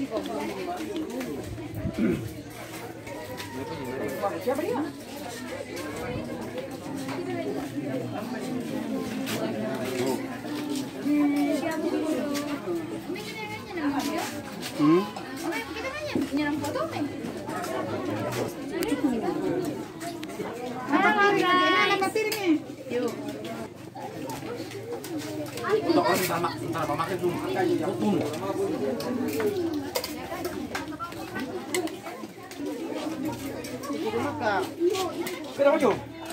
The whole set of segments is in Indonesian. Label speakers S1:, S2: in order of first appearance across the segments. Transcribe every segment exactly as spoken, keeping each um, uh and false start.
S1: Siapa dia? Hmm? Nama piringnya? Yuk. Untuk orang sama sama makan tuh hukum. Kira maju.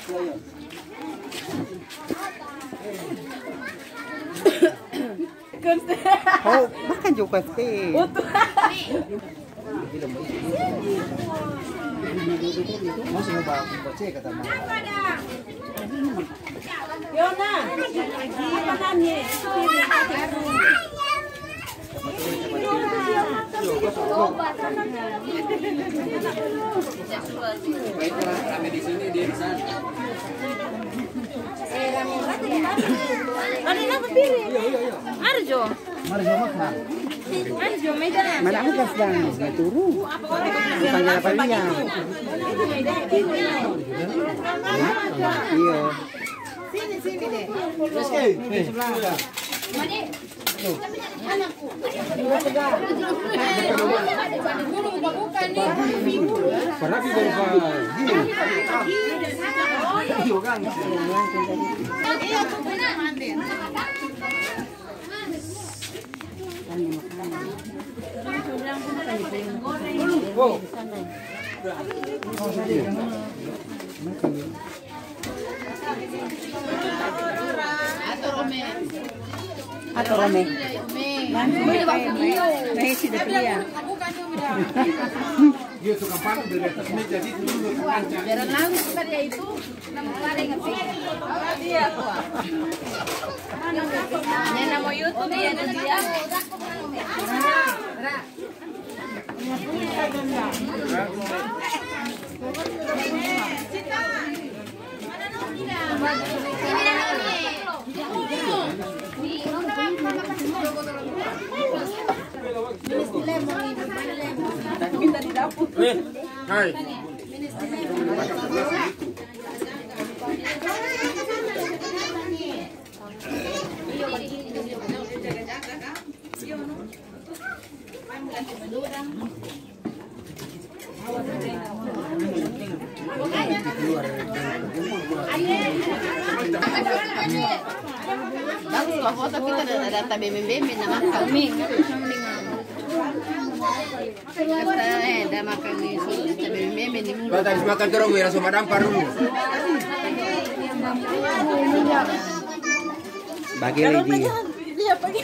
S1: Oh, makan juga sih. Masih mau baca kata mama. Yona, makanannya. Baiklah, rame di sini dia di sana. Eh, rame berarti ya? Ada apa piring? Iya, iya, iya. Arjo. Arjo makan. Arjo medan. Mana aku gas dan enggak turun. Panggil apa dia? Iya. Sini sini deh. Terus ke, nih sebelah. Mane. Anakku. Bukan nih. Pernah di bawah. Iya kan. Iya tuh benar. Oh. Atau rome. Masih sudah dia. Dia suka panas dari atas meja di dulu kancah. Jalan lalu dia itu nama paling ngerti. Dia kuah. Yang nama YouTube dia dia. Minta di dapur. Eh, hai. Bagus lah foto kita ada data bembe-bembe nama kami. Kata eh dah makan ni so bembe-bembe ni mulu. Batas makan terus wira sama dampar dulu. Bagi lagi. Dia pergi.